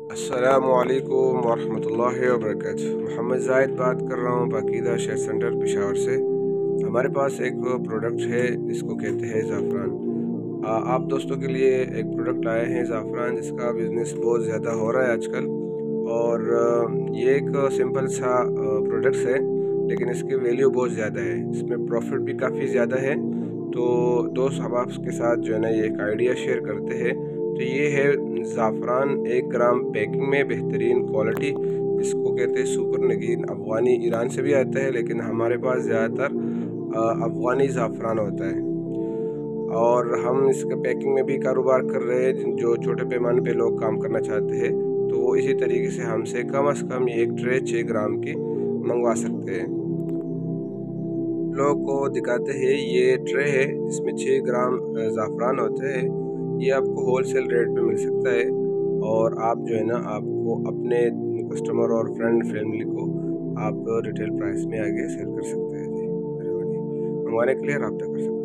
अस्सलामुअलैकुम वरहमतुल्लाहि वबरकातुहू। मोहम्मद ज़ाहिद बात कर रहा हूँ बाक़ीदा शेयर सेंटर पेशावर से। हमारे पास एक प्रोडक्ट है जिसको कहते हैं ज़ाफ़रान। आप दोस्तों के लिए एक प्रोडक्ट लाए हैं ज़ाफ़रान, जिसका बिज़नेस बहुत ज़्यादा हो रहा है आजकल। और ये एक सिंपल सा प्रोडक्ट्स है, लेकिन इसकी वैल्यू बहुत ज़्यादा है, इसमें प्रॉफिट भी काफ़ी ज़्यादा है। तो दोस्त हम आपके साथ जो है ना ये एक आइडिया शेयर करते हैं। तो ये है ज़ाफ़रान 1 ग्राम पैकिंग में बेहतरीन क्वालिटी, इसको कहते हैं सुपर नगीन। अफ़गानी ईरान से भी आता है, लेकिन हमारे पास ज़्यादातर अफ़गानी ज़ाफ़रान होता है। और हम इसके पैकिंग में भी कारोबार कर रहे हैं। जो छोटे पैमाने पे लोग काम करना चाहते हैं तो वो इसी तरीके से हमसे कम से कम ये एक ट्रे 6 ग्राम की मंगवा सकते हैं। लोगों को दिखाते हैं ये ट्रे है जिसमें 6 ग्राम ज़ाफ़रान होते हैं। ये आपको होलसेल रेट पे मिल सकता है, और आप जो है ना आपको अपने कस्टमर और फ्रेंड फैमिली को आप रिटेल प्राइस में आगे सेल कर सकते हैं। जी, मेहरबानी। मंगवाने के लिए रब्ता कर सकते हैं।